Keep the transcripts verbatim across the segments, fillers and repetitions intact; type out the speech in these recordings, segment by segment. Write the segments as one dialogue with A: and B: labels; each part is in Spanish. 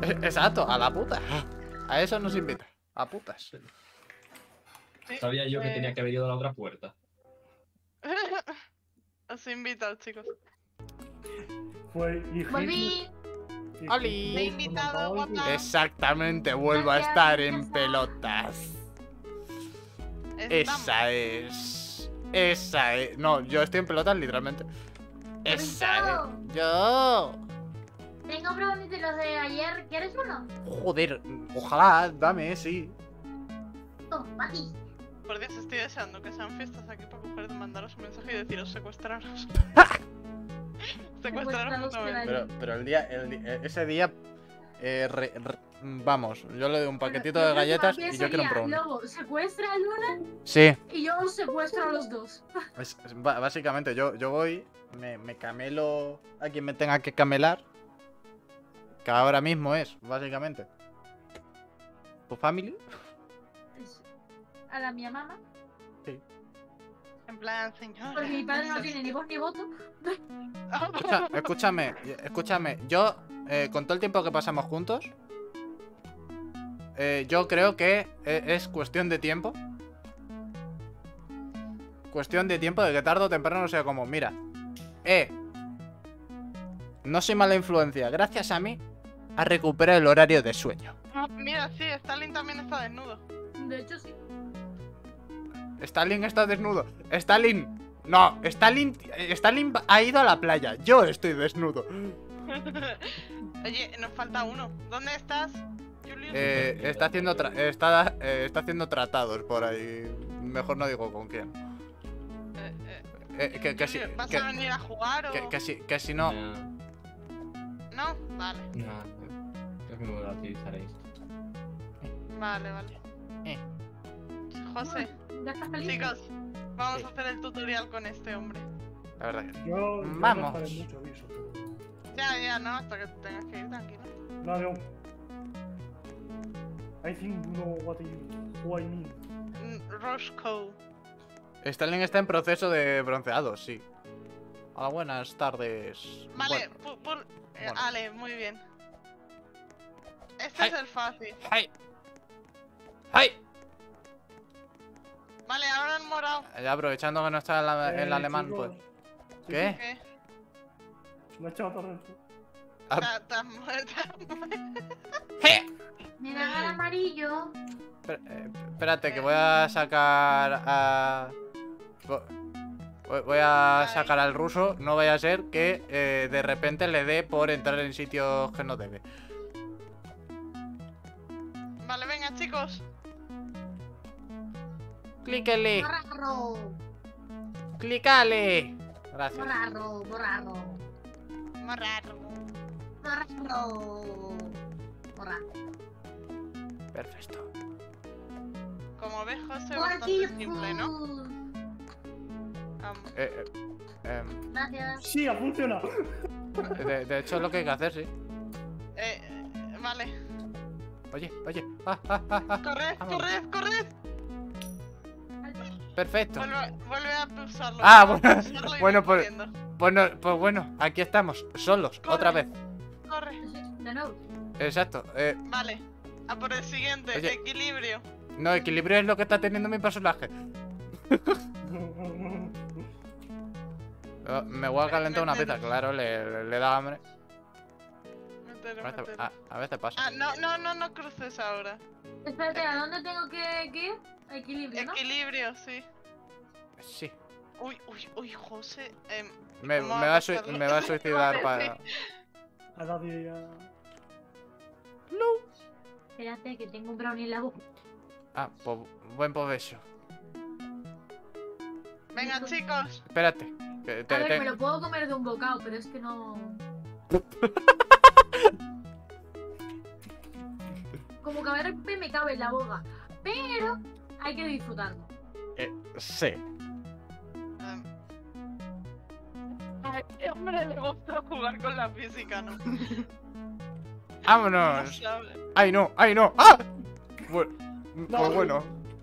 A: Exacto, a la puta. A eso nos invita. A putas.
B: Sí,
C: Sabía yo que
B: eh,
C: tenía que haber ido a la otra puerta.
B: Os he invitado, chicos.
D: Fue
E: Volví.
A: ¡Oli!
B: Te he invitado, guapa.
A: Exactamente, vuelvo a estar en pelotas.
B: Estamos.
A: Esa es. Esa es. No, yo estoy en pelotas literalmente. Esa es. Yo.
E: Tengo brownies de los de ayer. ¿Quieres uno?
A: Joder, ojalá, dame, sí.
E: Toma, para ti.
B: Por Dios, estoy deseando que sean fiestas aquí para coger, mandaros un mensaje y deciros secuestraros. Secuestraros
E: Secuestrados
B: otra
E: que
B: vez.
A: Pero, pero el día, el di- eh, ese día, eh, re- re- vamos, yo le doy un paquetito
E: Bueno,
A: de
E: la
A: galletas
E: próxima
A: y yo quiero un
E: sería,
A: brownie.
E: Lobo secuestra a Luna
A: Sí,
E: y yo os secuestro a los dos.
A: es- es ba- básicamente yo, yo voy, me, me camelo a quien me tenga que camelar, que ahora mismo es, básicamente. ¿Tu family?
E: Es a la mía mamá.
B: En plan, señor.
E: Porque mi padre no tiene ni voz ni voto.
A: Escucha- escúchame, escúchame, yo, eh, con todo el tiempo que pasamos juntos, eh, yo creo que eh, es cuestión de tiempo. Cuestión de tiempo de que tarde o temprano sea como, mira, eh, no soy mala influencia, gracias a mí, a recuperar el horario de sueño.
B: Mira, sí, Stalin también está desnudo.
E: De hecho, sí.
A: Stalin está desnudo. Stalin, no, Stalin, Stalin ha ido a la playa, yo estoy desnudo.
B: Oye, nos falta uno. ¿Dónde estás, Julius?
A: Eh, está haciendo tra- está, eh, está haciendo tratados por ahí. Mejor no digo con quién.
B: Eh, eh,
A: Eh, que, que si,
B: Julius, ¿vas
A: que,
B: a venir a jugar o...?
A: que, que si, que si no.
C: Nah,
B: ¿No? Vale,
C: nah, creo que no lo utilizaréis.
B: vale, vale.
A: Eh.
B: José,
E: ¿Ya estás feliz?
B: chicos, vamos
A: Sí.
B: a hacer el tutorial con este hombre.
A: La verdad que.
D: Yo, yo
A: Vamos.
D: no estaré mucho aviso, pero...
B: Ya, ya, no, hasta que tengas que ir, tranquilo.
D: No, no. I think you know what, you, what I mean.
B: Mm, Roscoe.
A: Stalin está en proceso de bronceado, sí. Hola, buenas tardes.
B: Vale,
A: Bueno,
B: pu- pu- eh,
A: bueno.
B: Ale, muy bien. Este
A: Ay.
B: es el fácil.
A: ¡Ay! ¡Ay!
B: Vale, ahora el morado.
A: Ya aprovechando que no está el, a- el
D: Eh,
A: alemán,
D: chicos,
A: pues.
D: chicos,
A: ¿Qué?
B: ¿Qué?
D: Me he echado torrente.
A: Ah.
B: Ta- ta- ta-
A: ¿Qué?
E: Me dan al amarillo.
A: Espera- eh, espérate, que voy a sacar a. vo- Voy voy a sacar al ruso. No vaya a ser que eh, de repente le dé por entrar en sitios que no debe.
B: Vale, venga, chicos.
A: Clíquele,
E: Borrarro.
A: clícale. Gracias.
E: Borrarro. Borrarro.
B: Morraro.
E: Borrarro. Borrarro.
A: Perfecto.
B: Como ves, José,
E: Por aquí,
B: bastante simple, ¿no?
E: food.
A: Eh,
B: Am,
A: eh, em,
E: Gracias.
D: Sí, ha funcionado.
A: de, de hecho, es lo que hay que hacer, sí.
B: eh, eh, vale.
A: Oye, oye. Ah, ah, ah, ah.
B: Corred,
A: Vamos.
B: corred, corred.
A: Perfecto.
B: Vuelve, vuelve a pulsarlo.
A: Ah,
B: vuelve a
A: bueno,
B: pulsarlo y
A: bueno,
B: ve
A: pues-
B: corriendo.
A: Pues, no- pues bueno, aquí estamos, solos,
B: Corre.
A: otra vez.
B: Corre.
E: De nuevo.
A: Exacto. Eh,
B: Vale. A por el siguiente.
A: Oye.
B: Equilibrio.
A: no, equilibrio es lo que está teniendo mi personaje. Oh, me voy a calentar una pizza, claro, le, le, le da hambre.
B: Mételo,
A: A veces,
B: mételo.
A: a, a veces pasa.
B: Ah, no, no, no, no cruces ahora.
E: Espérate, ¿a dónde tengo que, que ir? A equilibrio, ¿no?
B: Equilibrio, sí.
A: Sí.
B: Uy, uy, uy, José. em,
A: Me,
B: ¿Cómo
A: me va, a sui-
B: hacerlo?
A: me va a suicidar
B: Sí.
A: para.
D: A nadie ya...
E: Espérate, que tengo un brownie en la boca.
A: Ah, pues buen provecho.
B: Venga, chicos.
A: Espérate. que te-
E: A ver,
A: te-
E: me lo puedo comer de un bocado, pero es que no... Como que a ver me cabe en la boca. Pero hay que disfrutarlo.
A: eh, sí.
B: Em, a este hombre le gusta jugar con la física, ¿no?
A: Vámonos.
B: Sabe.
A: Ay, no, ay, no. ¡Ah! Bueno,
D: No.
A: pues bueno.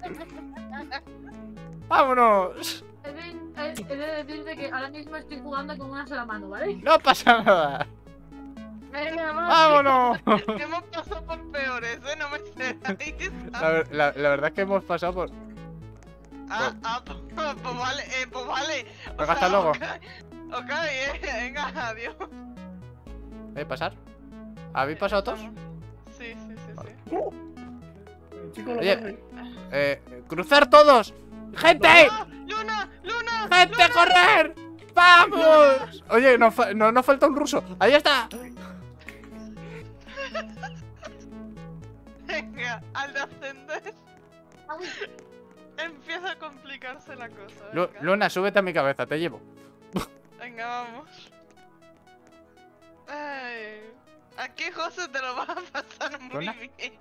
A: Vámonos.
E: He de, he- he de decirte que ahora mismo estoy jugando con una sola mano, ¿vale?
A: No pasa nada.
B: Venga, vamos.
A: ¡Vámonos!
B: Hemos pasado por peores, ¿eh? No me enteráis.
A: La, ver- la- la verdad es que hemos pasado por...
B: Ah, ah, pues, pues vale, eh, pues vale. O
A: Venga, hasta luego.
B: Ok, ok, eh, venga, adiós.
A: ¿Eh? ¿Pasar? ¿Habéis pasado todos?
B: Sí, sí, sí, sí.
D: ¡Uh! El chico lo
A: Oye.
D: hace.
A: Eh, ¡cruzar todos! ¡Gente!
B: ¡Ah! ¡Luna! ¡Luna!
A: ¡Gente, correr! ¡Vamos! Oye, nos, fa- no, nos falta un ruso. ¡Ahí está!
B: Venga, al ascender empieza a complicarse la cosa.
A: Lu-
B: Venga,
A: Luna, súbete a mi cabeza, te llevo.
B: venga vamos. Ay, aquí José te lo vas a pasar muy
A: ¿Luna?
B: bien.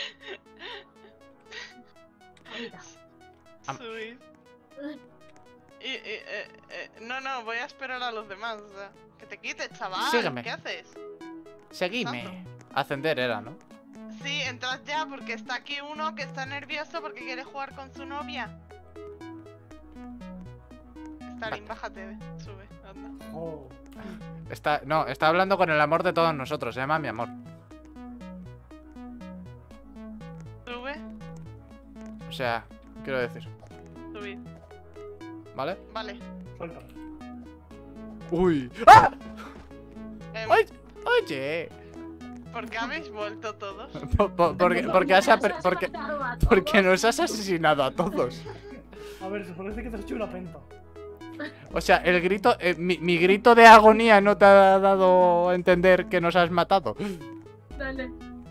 E: Ahorita.
A: Am-
B: Subir. Y, y, eh, eh, no, no, voy a esperar a los demás. O sea, que te quites, chaval.
A: Sígueme.
B: ¿Qué haces?
A: Seguime. Ascender era, ¿no?
B: Sí, entrad ya porque está aquí uno que está nervioso porque quiere jugar con su novia. Stalin, bájate, sube, anda.
D: Oh.
A: Está, no, está hablando con el amor de todos nosotros. Se llama mi amor.
B: Sube,
A: O sea, quiero decir.
B: subid.
A: ¿Vale?
B: Vale.
D: Suelta.
A: ¡Uy! ¡Ah!
B: Eh,
A: ¡Ay! Oye.
B: ¿Por qué habéis vuelto todos?
A: Po- po- porque, porque, has apre- porque, porque nos has asesinado a todos.
D: A ver, se parece que te has hecho una penta.
A: O sea, el grito, eh, mi, mi grito de agonía no te ha dado a entender que nos has matado.
E: Dale.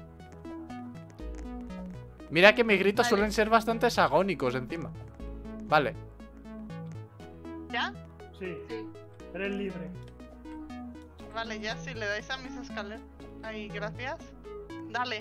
A: Mira que mis gritos
E: Vale.
A: suelen ser bastante agónicos encima. Vale.
B: ¿Ya?
D: Sí,
E: Sí.
D: eres libre.
B: Vale, ya si le dais a mis escaleras. Ahí, gracias. Dale.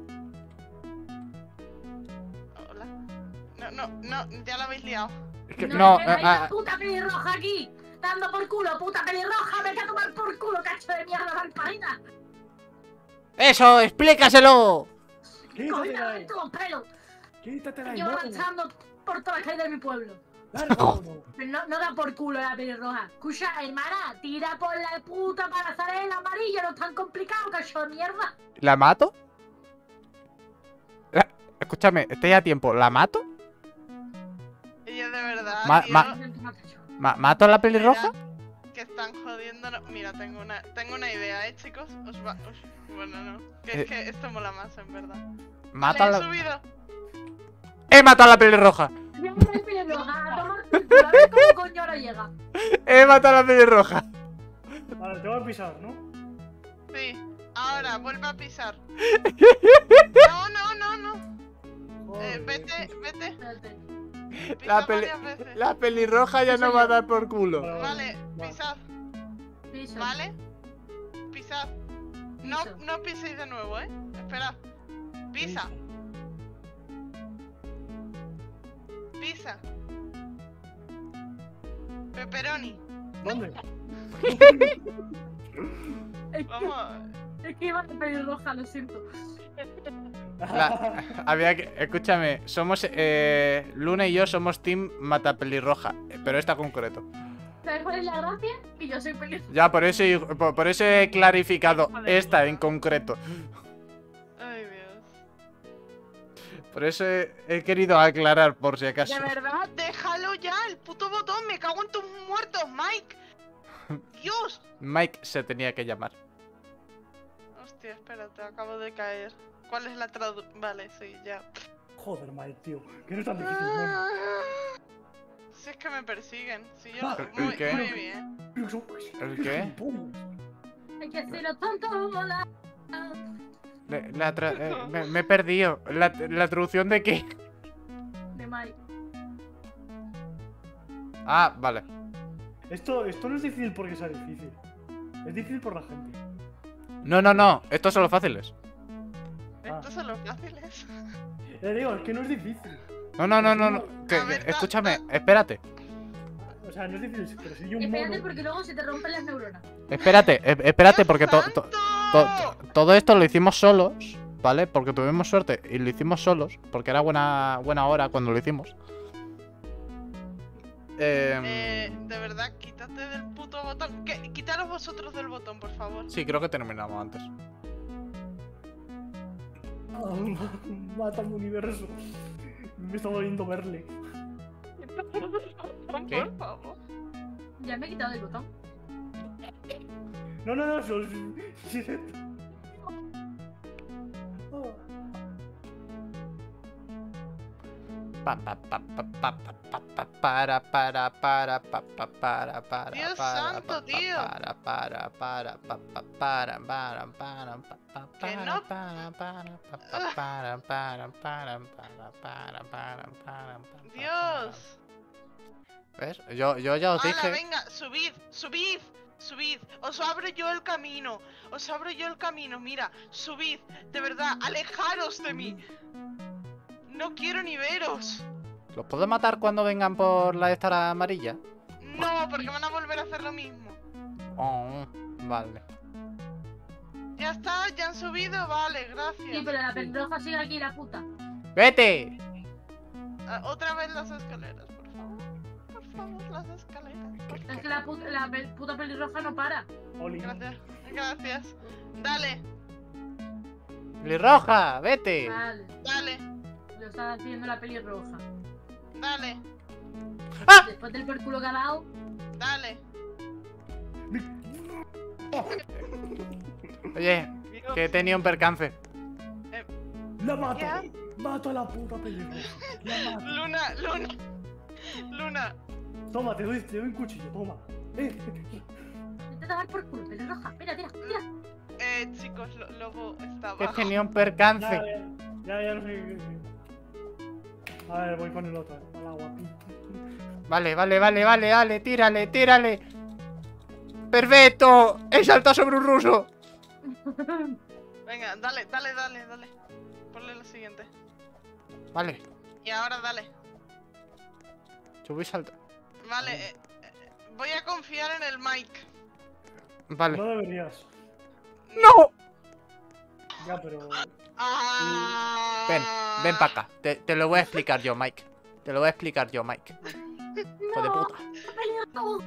B: Hola. No, no, no, ya la habéis liado.
A: Es que-
E: No,
A: no,
E: que hay
A: ah,
E: una puta pelirroja aquí. Dando por culo, puta pelirroja. Me voy a tomar por culo, cacho de mierda, Valparina.
A: ¡eso! ¡Explícaselo!
D: Quítate de
E: Cogida
D: ahí.
E: de todos los pelos.
D: Quítate de
E: Me
D: ahí,
E: llevo
D: mono.
E: lanzando por todas las calles de mi pueblo.
D: Largo, mono.
E: Pero No, no da por culo la pelirroja. Escucha, hermana, tira por la puta pasarela amarilla. No es tan complicado, cacho de mierda.
A: ¿La mato? La- Escúchame, estoy a tiempo. ¿La mato?
B: Ella de verdad,
A: Ma-
B: tío,
A: ma- Ma- ¿Mato a la pelirroja?
B: que están jodiéndonos. Mira, tengo una, tengo una idea, ¿eh, chicos? Os va... os- Bueno, no. Que
A: Eh.
B: es que esto mola más, en verdad.
A: ¿Mato a
B: Vale, he
A: la...
B: subido.
A: ¡He matado a la pelirroja!
E: Ya no hay pelirroja, a tomar por culo. A ver cómo coño ahora llega.
A: ¡He matado a la pelirroja!
D: Vale, te voy a pisar, ¿no?
B: Sí. Ahora, vuelve a pisar. No, no, no, no. Eh,
D: Joder.
B: vete, vete.
E: Espérate.
B: Pisa
A: La, peli-
B: varias veces.
A: la pelirroja ya no va a dar por culo.
D: Vale,
B: Vale,
D: va.
B: pisad.
E: Piso.
B: ¿Vale? Pisad. No,
E: Piso.
B: no piséis de nuevo, ¿eh? Esperad. Pisa. Pisa. Pepperoni.
D: ¿Dónde?
E: Es que,
B: Vamos.
E: es que iba de pelirroja, lo siento.
A: La- había que... Escúchame, somos... Eh, Luna y yo somos team mata pelirroja. eh, Pero esta concreto.
E: ¿Sabes cuál es la gracia? Que yo soy pelirroja.
A: Ya, por eso, he- por, por eso he clarificado
E: Joder,
A: esta
E: puta.
A: en concreto.
B: Ay, Dios.
A: Por eso he, he querido aclarar, por si acaso.
B: De verdad, déjalo ya, el puto botón. Me cago en tus muertos, Mike. Dios.
A: Mike se tenía que llamar.
B: Hostia, espérate, acabo de caer. ¿Cuál es la traducción? Vale, sí, ya.
D: Joder, Mike, tío. Que no es tan difícil, mono.
B: Ah, Si es que me persiguen. Si yo.
D: Ah,
B: Muy,
A: ¿qué?
B: muy bien.
A: ¿El qué?
D: Pum.
E: Hay que hacerlo tonto. La...
A: Le- la tra- eh, me, me he perdido. La, ¿La traducción de qué?
E: De Mike.
A: Ah, vale.
D: Esto, esto no es difícil porque sea difícil. Es difícil por la gente.
A: No, no, no. Estos son los fáciles.
D: Ah.
B: Estos son los fáciles.
D: Ya digo, es que no es difícil.
A: No, no, no, no. no. Que-
B: A
A: que-
B: ver, da-
A: escúchame, espérate.
D: O sea, no es difícil, pero si yo un
E: Espérate
D: mono.
E: porque luego se te rompen las neuronas.
A: Espérate, e- espérate, porque to- to-
B: ¡Santo!
A: to- todo esto lo hicimos solos, ¿vale? Porque tuvimos suerte y lo hicimos solos, porque era buena, buena hora cuando lo hicimos. Eh,
B: Eh, de verdad, quítate del puto botón. ¿Qué? Quitaros vosotros del botón, por favor.
A: Sí, creo que terminamos antes.
D: Ah, mátame, universo. Me está doliendo verle.
A: ¿Qué?
B: Por favor.
E: Ya me he quitado el botón.
D: No, no, no, eso es...
A: Pa, pa, pa, pa, pa, pa, pa, pa, para, para, para, pa, pa, para, para,
B: Dios
A: para,
B: santo,
A: pa, pa,
B: tío.
A: para, para, para, pa, pa, para, para, para, pa, pa,
B: Que
A: para,
B: no.
A: para, para, pa, pa, para, para, para, para, para, para, para, pa,
B: Dios.
A: ¿Ves? Yo, yo ya os
B: Hala,
A: dije.
B: venga, subid, subid, subid. Os abro yo el camino. Os abro yo el camino. Mira, subid. De verdad, alejaros de mí. No quiero ni veros.
A: ¿Los puedo matar cuando vengan por la esta amarilla?
B: No, porque van a volver a hacer lo mismo.
A: Oh, vale.
B: Ya está, ya han subido, vale, gracias.
E: Sí, pero la pelirroja sigue aquí, la puta.
A: ¡Vete!
B: Ah, otra vez las escaleras, por favor. Por favor, las escaleras. por
E: Es
B: favor.
E: que la puta, la pe- puta pelirroja no para.
D: Oli.
B: Gracias, gracias. Dale,
A: ¡Pelirroja! ¡Vete!
E: Vale,
B: dale,
E: lo está haciendo la pelirroja.
B: dale,
A: ¡Ah!
E: Después del perculo que ha dado,
B: dale.
A: Oye,
B: Dios.
A: que he tenido un percance.
D: ¡La mato!
B: ¿Ya?
D: ¡Mato a la puta pelirroja! ¡La mato!
B: Luna, Luna, Luna.
D: Toma, te doy, te doy un cuchillo, toma. Eh,
E: intenta dar por culo, pelirroja. Mira, tira, tira.
B: Eh, chicos, lo- Lobo está
A: Que he
B: abajo.
A: tenido un
D: ya,
A: percance.
D: ya, ya, ya no sé qué qué- A ver, voy con el otro, al agua.
A: Vale, vale, vale, vale, vale, tírale, tírale. ¡Perfecto! ¡He saltado sobre un ruso!
B: Venga, dale, dale, dale, dale. Ponle lo siguiente.
A: Vale,
B: Y ahora dale.
A: yo voy a saltar.
B: Vale, eh, eh, voy a confiar en el mic.
A: Vale.
D: No deberías.
A: ¡No!
D: Ya, pero...
B: Ah.
A: Ven, ven para acá. Te, te lo voy a explicar yo, Mike. Te lo voy a explicar yo, Mike. Hijo de puta.
E: Pelirroja.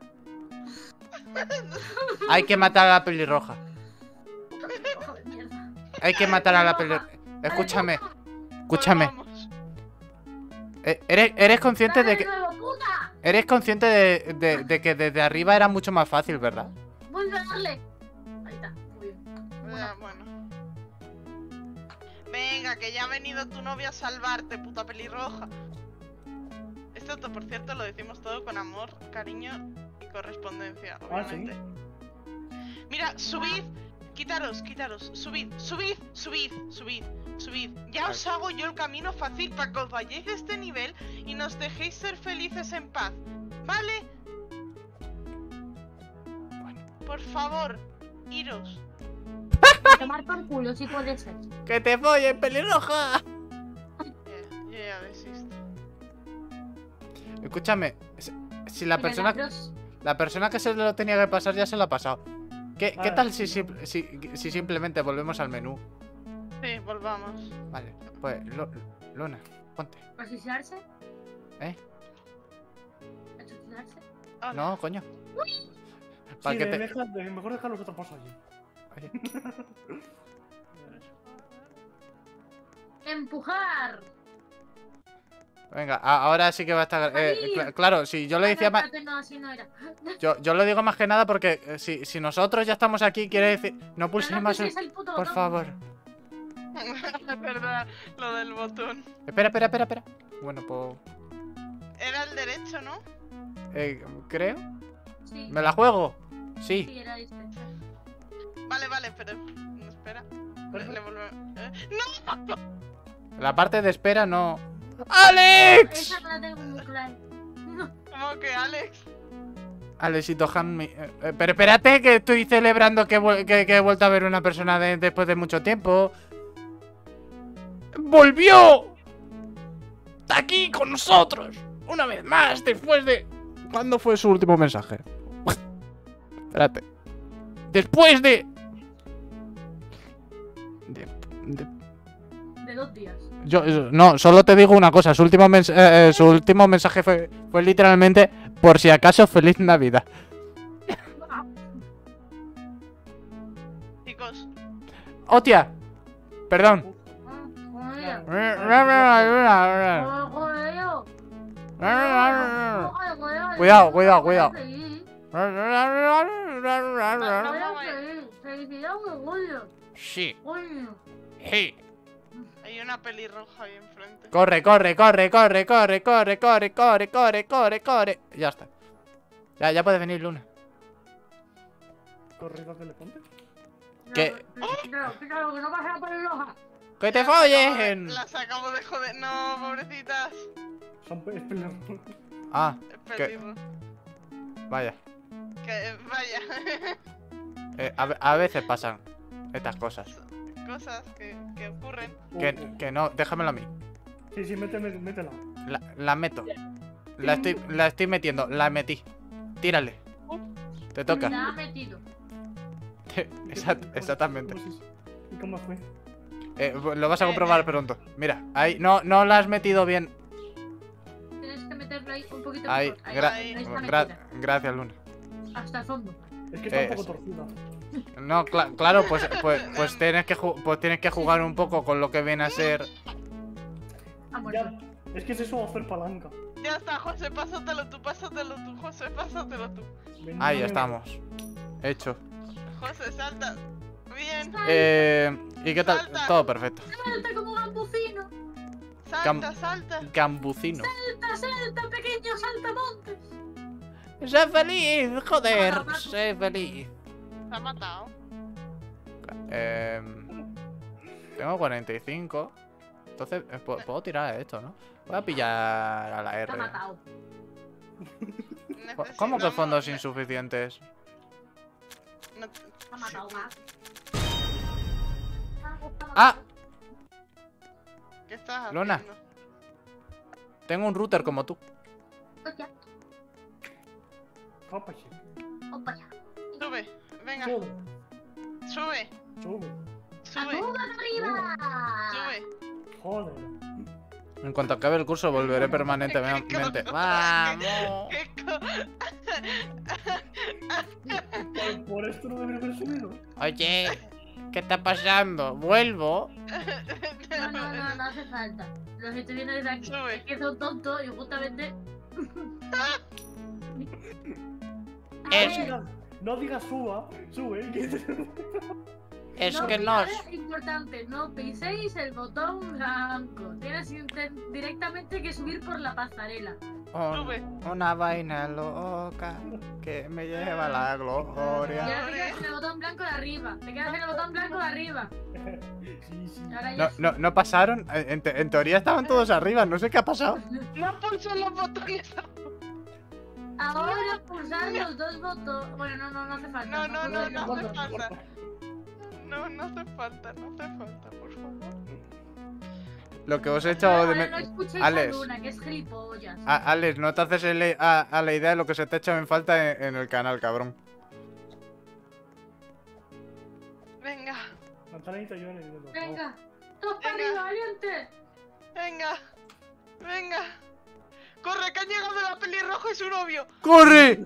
A: Hay que matar a la pelirroja.
E: Pelirroja de mierda.
A: Hay que matar a la pelirroja. Escúchame, escúchame.
B: Volvamos.
A: Eh, ¿Eres, eres consciente
E: Dale
A: de que...
E: nuevo, puta.
A: Eres consciente de, de- de que desde arriba era mucho más fácil, ¿verdad?
E: Vuelve a darle. Ahí está, muy bien.
B: Ya, bueno. Venga, que ya ha venido tu novia a salvarte, puta pelirroja. Esto, por cierto, lo decimos todo con amor, cariño y correspondencia,
D: Ah, ¿sí?
B: obviamente. Mira, subid, quitaros, quitaros, subid, subid, subid, subid, subid. Ya os hago yo el camino fácil para que os vayáis de este nivel y nos dejéis ser felices en paz, ¿vale? Por favor, iros.
E: A tomar por culo, si puede ser.
A: ¡Que te follen, pelirroja!
B: Ya, yo ya desisto.
A: Escúchame, si- si la
E: Mira,
A: persona,
E: Lacros,
A: la persona que se lo tenía que pasar ya se lo ha pasado. ¿Qué, qué
D: Ah.
A: tal si, si, si, si simplemente volvemos al menú?
B: Sí, volvamos.
A: Vale, pues, Lo- Luna, ponte.
E: ¿Asociarse?
A: ¿Eh?
E: ¿Asociarse?
B: Hola.
A: No, coño.
D: Sí,
A: Para que
D: de-
A: te...
D: deja- de- mejor dejar los otros pasos allí.
A: Oye,
E: ¡Empujar!
A: venga, a- ahora sí que va a estar... eh,
E: Ahí.
A: cla- claro, si yo lo decía más...
E: Espérate, no, así no era.
A: Yo, yo lo digo más que nada porque eh, si, si nosotros ya estamos aquí, quiere decir... No pulses
E: No, no
A: más... el-
E: pulséis el puto
A: Por
E: botón.
A: favor.
B: Es verdad, lo del botón.
A: Espera, espera, espera, espera. Bueno, pues...
B: Era el derecho, ¿no?
A: eh, creo.
E: Sí,
A: ¿Me la juego? Sí.
E: sí, era este.
B: Vale, vale, pero. no, Espera. Le, le volvemos. eh, ¡No!
A: La parte de espera no... ¡Alex!
E: Esa no la tengo muy clara. No.
B: ¿Cómo que Alex?
A: Alexito Han... eh, eh, pero espérate que estoy celebrando que, he vuel- que- que he vuelto a ver una persona de- después de mucho tiempo. ¡Volvió! ¡Está aquí con nosotros! Una vez más, después de... ¿Cuándo fue su último mensaje? Espérate. Después de... de... de-
E: de dos días.
A: Yo, no, solo te digo una cosa. Su último, mens- eh, eh, su último mensaje fue, fue literalmente, por si acaso, feliz Navidad.
B: Chicos,
A: ¡Hostia! Perdón.
E: Joder,
A: Cuidado, cuidado, cuidado. Sí, sí.
B: hay una pelirroja ahí enfrente.
A: Corre, corre, corre, corre, corre, corre, corre, corre, corre, corre, corre. Ya está. Ya, ya puede venir Luna.
D: Corridas de elefante.
A: ¿Qué?
E: Quítalo, quítalo, que no pasa la pelirroja.
A: ¡Que te follen!
B: Las acabo de joder. No, pobrecitas.
D: Son pe- es pelirroja.
A: Ah,
B: Es
A: ¿Qué?
B: pelirro.
A: vaya.
B: Que vaya.
A: Eh, a, ve- a veces pasan estas cosas.
B: Cosas que, que ocurren.
A: Que, que no, déjamelo a mí.
D: Sí, sí, méteme, métela.
A: La, la meto. La estoy, la estoy metiendo. La metí. Tírale. Te toca.
E: La ha metido.
A: Exact- exactamente.
D: ¿Cómo es eso? ¿Y cómo fue?
A: Eh, lo vas a comprobar pronto. Mira, ahí. No, no la has metido bien.
E: Tienes que meterlo ahí un poquito
A: Ahí.
E: mejor.
A: gra-
B: ahí
E: está
A: gra-
E: metida.
A: gracias, Luna.
E: Hasta el fondo.
D: Es que está
A: Eh,
D: un poco torcida.
A: No, cla- claro, pues, pues, pues, tienes que ju- pues tienes que jugar un poco con lo que viene a ser.
E: Ha muerto.
D: Ya, es que es eso hacer palanca.
B: Ya está, José, pásatelo tú, pásatelo tú, José, pásatelo tú.
D: Ven,
A: Ahí
D: ven,
A: estamos. Hecho.
B: José, salta. Bien.
A: Eh, ¿Y qué tal?
B: Salta.
A: Todo perfecto.
E: Salta como gambucino.
B: Salta, salta.
A: Gambucino.
E: Salta, salta, pequeño saltamontes.
A: Sé feliz, joder. Sé feliz.
B: Se ha matado.
A: Eh, tengo cuarenta y cinco. Entonces, eh, pu- puedo tirar esto, ¿no? Voy a pillar a la
E: Te ha
A: R.
E: matado.
A: ¿Cómo que
B: Necesitamos-
A: fondos insuficientes?
B: No-
E: Te ha matado más.
A: ¡Ah!
B: ¿Qué estás
A: Luna.
B: haciendo?
A: Tengo un router como tú.
E: Hostia,
D: Capa, sí.
E: opa ya.
B: Sube, venga,
D: Sube,
B: sube,
D: sube.
B: sube,
E: ¡Arriba, arriba!
B: sube.
D: Joder.
A: En cuanto acabe el curso volveré permanentemente. ¡Vamos!
B: ¿Qué co-
D: Por, por esto no debería haber subido.
A: Oye, ¿qué está pasando? ¿Vuelvo?
E: No, no, no, no hace falta. Los estoy viendo desde aquí.
B: Sube.
E: Es que son tontos y justamente. A
A: Es-
D: No
E: ver,
D: digas, no digas suba, sube. que-
A: Es
E: no,
A: que no...
E: ahora es importante, no piséis el botón blanco. Tienes inten- directamente que subir por la pasarela.
A: Un-
B: Sube.
A: una vaina loca que me lleva a la
E: Y
A: gloria.
E: ahora te quedas en el botón blanco de arriba. Te quedas en el botón blanco de arriba.
D: Sí, sí.
E: Y ahora
A: No,
E: ya.
A: no, no pasaron. En, te- en teoría estaban todos arriba. No sé qué ha pasado.
B: No pulso los botones.
E: Ahora pulsar los dos botones. Bueno, no, no, no hace falta.
B: No, no, no, no
E: Corta,
B: hace
E: corta.
B: falta. No, no hace falta, no hace falta, por favor.
A: Lo que os he hecho
E: Ahora
A: de... me-
E: no escuchéis
A: Alex.
E: a Luna, que es gilipollas.
A: A- Alex, no te haces el- a, a la idea de lo que se te ha echado en falta en, en el canal, cabrón.
B: Venga,
D: Manzanita y yo en el dedo.
E: Venga, todos para
B: Venga.
E: arriba, valiente.
B: venga, venga. Corre, que ha llegado la pelirroja y su novio.
A: ¡Corre!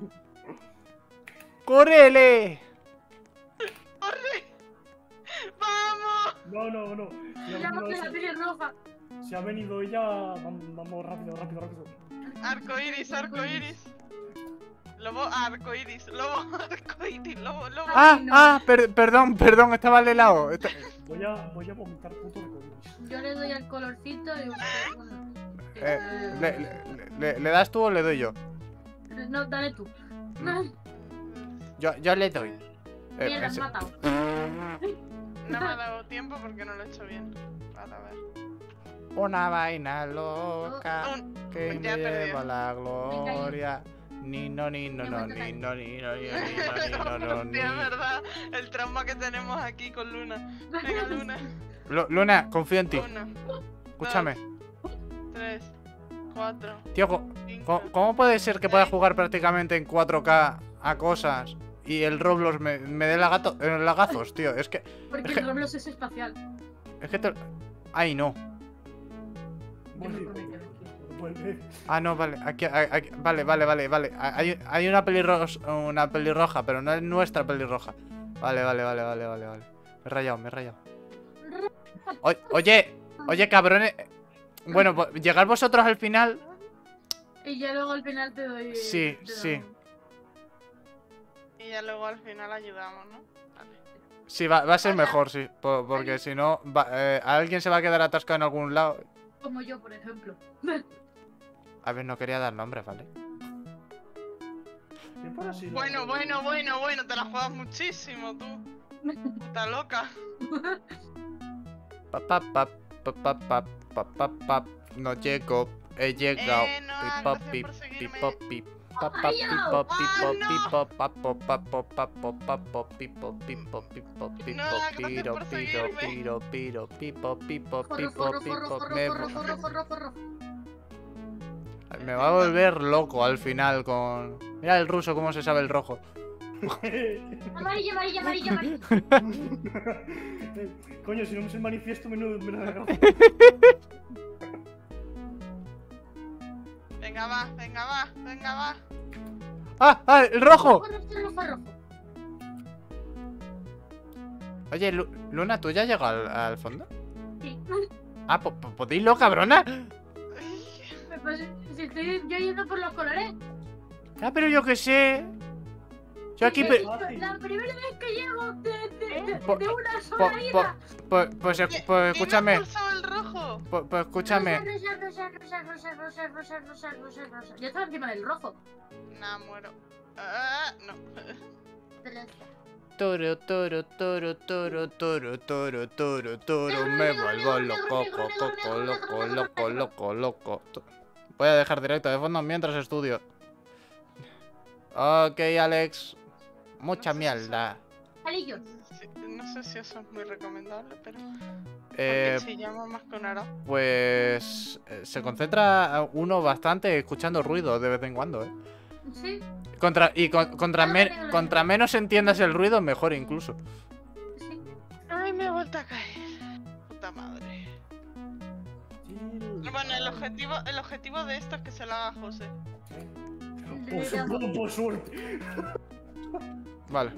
A: ¡Córrele!
B: ¡Corre! ¡Vamos!
D: No, no, no. Si ha
E: Llamo
D: venido,
E: que la pelirroja.
D: si ha venido ella, vam- vamos rápido, rápido, rápido.
B: Arco iris, arco iris. Lobo arco iris, lobo arco iris, lobo, lobo.
A: ¡Ah!
E: Ay, no.
A: ¡Ah! per- perdón, perdón, estaba al helado. Esta-
D: Voy a, voy a vomitar puto arcoíris.
E: Yo le doy al colorcito y usted. Bueno,
A: eh, le, le- le- ¿Le das tú o le doy yo?
E: no, dale tú. No,
A: Yo, yo le doy. Eh,
E: mierda,
A: en
E: has
A: se-
E: matado.
B: No me ha dado tiempo porque no lo he hecho bien. Vale, a ver.
A: Una vaina loca
B: Un-
A: que me
B: ya perdió.
A: lleva a la gloria. Ni no, ni no, no, ni no, ni no, ni no, ni no, ni no, ni.
B: Hostia, es verdad. El trauma que tenemos aquí con Luna. Venga, Luna.
A: Lu- Luna, confío en ti.
B: Uno,
A: Escúchame.
B: tres, cuatro,
A: Tío, co-
B: cinco.
A: co- ¿cómo puede ser que pueda jugar prácticamente en cuatro K a cosas y el Roblox me, me dé lagato- eh, lagazos, tío? Es que,
E: Porque
A: Es que-
E: el Roblox es espacial.
A: es que te, Ay, no.
E: Yo me
D: Vuelve,
E: prometo aquí.
D: vuelve.
A: Ah, no, vale. Aquí, a- aquí- vale, vale, vale, vale. Hay, hay una pelirroja, una pelirroja, pero no es nuestra pelirroja. Vale, vale, vale, vale, vale, vale. Me he rayado, me he rayado. O- oye, oye, cabrones. Bueno, vo- llegar vosotros al final.
E: Y ya luego al final te doy.
A: Sí,
E: te
A: sí.
E: doy-
B: Y ya luego al final ayudamos, ¿no? Vale.
A: Sí, va, va a ser
E: Hola.
A: mejor, sí. po- Porque si no, va- eh, alguien se va a quedar atascado en algún lado.
E: Como yo, por ejemplo.
A: A ver, no quería dar nombres, ¿vale?
D: ¿Qué pasa si
B: Bueno,
D: la-
B: bueno, bueno, bueno, te la juegas muchísimo, tú. Puta loca.
A: Pa, pa, pa, pa, pa, pa, pa, pa, pa. No llego, he llegado.
B: Eh, no,
A: Pi,
B: gracias
A: pop,
B: por
A: pi,
B: seguirme.
A: pi, pop, pi. Pa, pa,
E: Ay,
A: pi,
E: au.
A: pop, pi,
B: Ah,
A: pop,
B: no.
A: pi, pop, pa, po, pa, po, pa, po, pa, po, pi, pop, pi, pop, pi, pop, pi,
B: No,
A: pop,
B: gracias
A: piro,
B: por
A: piro,
B: seguirme.
A: piro, piro, pi, pop, pi, pop, pi,
E: Forro,
A: pop,
E: forro,
A: pi,
E: forro,
A: pop.
E: forro,
A: Me-
E: forro, forro, forro, forro.
A: Me va a volver loco al final con... Mira el ruso cómo se sabe el rojo.
E: Amarillo, amarillo, amarillo, amarillo.
D: Coño, si no me es el manifiesto, menudo, menudo de gafa.
B: Venga, va, venga, va, venga, va.
A: ¡Ah! ¡Ah! ¡El rojo!
E: Forro, forro, forro.
A: Oye, Lu- Luna, ¿tú ya has llegado al, al fondo?
E: Sí.
A: Ah, po- po- pues dilo, cabrona.
E: Pues, si estoy yo yendo por los colores.
A: Ah, pero yo qué sé. Yo aquí... pe-
E: La primera vez que llego de, de, de,
A: Po-
E: de una
A: po-
E: sola
A: po-
E: ida.
A: Pues, pues,
B: ¿Qui-
A: pues,
B: quién
A: escúchame.
B: ha pulsado el rojo?
A: Pues, pues escúchame.
E: Rosa, rosa, rosa, rosa, rosa, rosa, rosa, rosa, rosa. Yo estaba encima del rojo.
B: Nah, muero. Ah, no.
A: Toro, toro, toro, toro, toro, toro, toro, toro. Me vuelvo loco, loco, loco, loco, loco, loco. To- Voy a dejar directo de fondo mientras estudio. Ok, Alex. Mucha
B: No sé si
A: mierda.
E: Amarillo.
B: Sí, no sé si eso es muy recomendable, pero.
A: Eh,
B: Porque si llama más con ara.
A: pues eh, se concentra uno bastante escuchando ruido de vez en cuando, ¿eh?
E: Sí,
A: Contra, y con- contra, men- contra menos entiendas el ruido, mejor incluso.
E: sí.
B: Ay, me he vuelto a caer. Puta madre. Bueno, el objetivo, el objetivo de esto es que se lo haga José.
D: Por, su- por suerte.
A: Vale.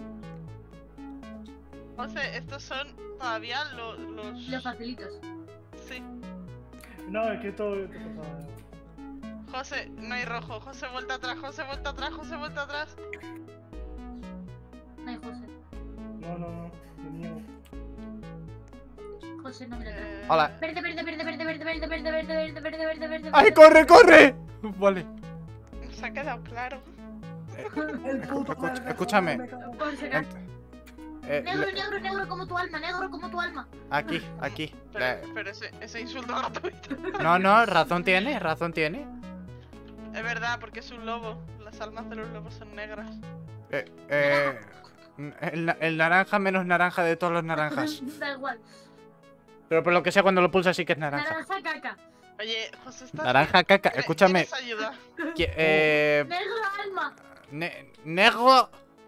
B: José, estos son todavía lo- los.
E: Los facilitos.
B: Sí.
D: No, es que todo.
B: José, no hay rojo. José, vuelta atrás. José, vuelta atrás. José, vuelta atrás.
E: No hay José.
D: No, no, no. Me niego.
E: José no mira atrás.
B: Eh,
A: Hola.
E: Verde, verde, verde, verde, verde, verde, verde, verde, verde, verde, verde, verde.
A: ¡Ay,
E: verde.
A: corre, corre! Vale.
B: Se ha quedado claro.
D: El puto
A: Escucha-
D: verde,
A: escúchame.
D: me cago.
E: Por si acaso.
A: Ent- eh,
E: Negro,
A: le-
E: negro, negro como tu alma, negro como tu alma.
A: aquí, aquí.
B: Pero,
A: Le-
B: pero ese, ese insulto gratuito.
A: No, no, razón tiene, razón tiene.
B: Es verdad, porque es un lobo. Las almas de los lobos son negras.
A: Eh, eh, el, na- el naranja menos naranja de todos los naranjas.
E: Da igual.
A: Pero por lo que sea, cuando lo pulsa sí que es naranja.
E: Naranja caca.
B: Oye, José, ¿estás
A: Naranja
B: bien?
A: caca,
B: ¿Quieres-
A: escúchame.
B: ¿Quieres ayuda?
A: qui- Eh,
E: Negro alma.
A: ne- negro.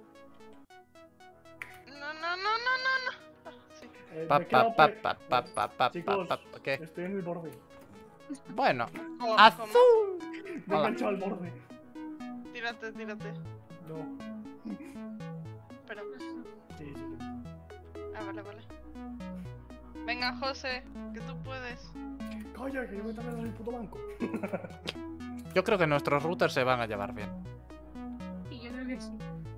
B: No, no, no, no, no, no. Ah, sí.
D: Eh,
A: Pa,
D: me he
A: pa,
D: quedado
A: pa,
D: pe-
A: pa, pa, pa, pa,
D: Chicos,
A: pa, pa, ¿qué?
D: estoy en el borde.
A: Bueno,
B: ¿Cómo- cómo?
A: azul.
D: Me he
A: Hola.
D: enganchado al borde.
B: Tírate, tírate.
D: No.
B: Espera.
D: Sí, sí.
B: Ah, vale, vale. Venga, José, que tú puedes.
D: Calla, que yo me también en el puto banco.
A: Yo creo que nuestros routers se van a llevar bien.
E: Y yo creo que sí.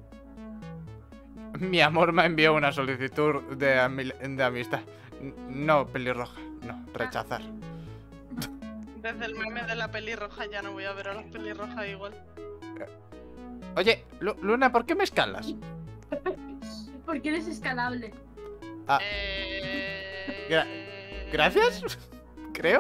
A: Mi amor me envió una solicitud de, ami- de amistad. N- No, pelirroja. No, rechazar.
B: Desde el meme de la pelirroja ya no voy a ver a las pelirrojas igual.
A: Oye, Lu- Luna, ¿por qué me escalas?
E: Porque eres escalable.
A: Ah,
B: Eh...
A: Gra- ¿Gracias? Creo.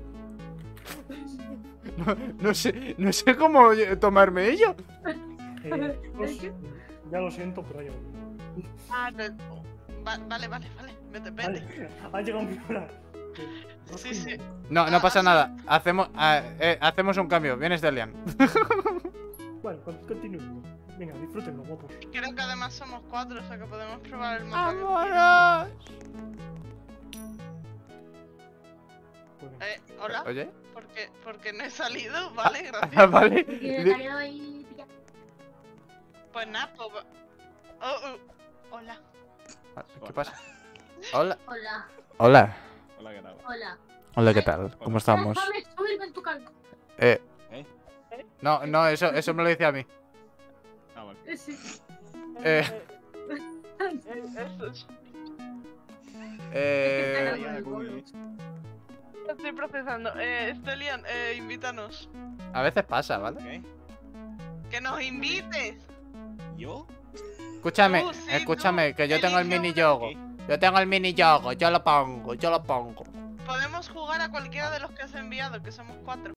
A: No, no sé, no sé cómo tomarme ello.
D: Eh, chicos, ya lo siento, pero ya.
B: Ah, no. Va- vale, vale, vale. Vete, vete.
D: Vale, ha llegado mi hora. Eh,
B: Sí, sí.
A: No, no pasa nada. Hacemos, ah, eh, hacemos un cambio. Vienes de Elian.
D: Bueno, con- continuemos. Venga, disfrútenlo, guapos.
B: Creo que además somos cuatro, o sea que podemos probar el mapa. que
A: ¡Vámonos!
D: pueden.
B: Eh, hola.
A: Oye.
B: Porque, porque no he salido, ¿vale?
A: Ah,
B: Gracias.
A: vale.
E: Y te ha quedado ahí pillado.
B: Pues nada, pues... va- Oh, oh, hola.
A: ¿Qué pasa? Hola.
E: Hola,
A: Hola.
F: Hola, ¿qué tal?
E: hola.
A: Hola, ¿qué tal? ¿Cómo estamos?
E: Déjame subirme en tu calco.
A: Eh.
F: ¿Eh?
A: No, no, eso, eso me lo dice a mí.
F: Ah, vale.
E: Eh, Sí.
A: Eh.
B: Eso es.
A: Eh.
E: Ahí va,
F: Uy,
B: Estoy procesando. Eh, Stelian, eh, invítanos.
A: A veces pasa, ¿vale?
F: ¿Qué?
B: ¡Que nos invites!
F: ¿Yo?
A: Escúchame,
B: Tú, sí,
A: escúchame,
B: tú.
A: que yo tengo el
B: Elige
A: mini
B: una.
A: yogo.
F: ¿Qué?
A: Yo tengo el mini yogo, yo lo pongo, yo lo pongo.
B: Podemos jugar a cualquiera de los que has enviado, que somos cuatro.